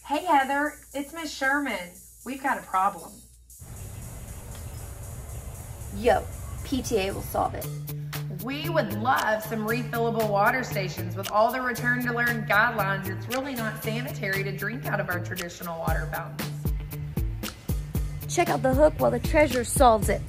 Hey Heather, it's Miss Sherman. We've got a problem. Yo, PTA will solve it. We would love some refillable water stations. With all the Return to Learn guidelines, it's really not sanitary to drink out of our traditional water fountains. Check out the hook while the treasurer solves it.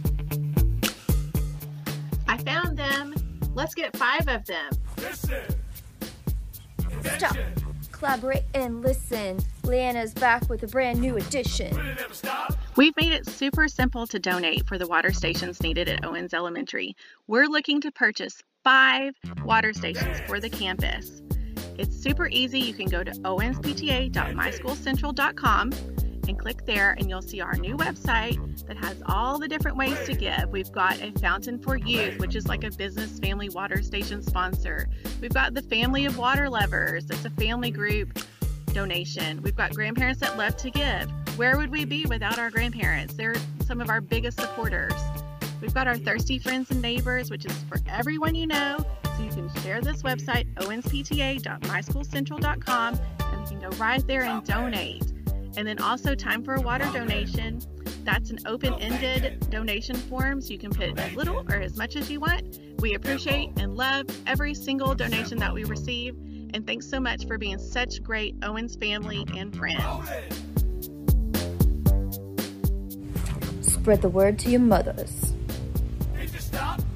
I found them. Let's get 5 of them. Listen. Stop, collaborate, and listen. Leanna's back with a brand new edition. Will it never stop? We've made it super simple to donate for the water stations needed at Owens Elementary. We're looking to purchase 5 water stations for the campus. It's super easy. You can go to owenspta.myschoolcentral.com and click there, and you'll see our new website that has all the different ways to give. We've got a Fountain for Youth, which is like a business family water station sponsor. We've got the Family of Water Lovers. That's a family group donation. We've got Grandparents That Love to Give. Where would we be without our grandparents? They're some of our biggest supporters. We've got our Thirsty Friends and Neighbors, which is for everyone you know. So you can share this website, owenspta.myschoolcentral.com, and you can go right there and donate. And then also Time for a Water donation. That's an open-ended donation form, so you can put as little or as much as you want. We appreciate and love every single donation that we receive. And thanks so much for being such great Owens family and friends. Spread the word to your mothers. Need to stop.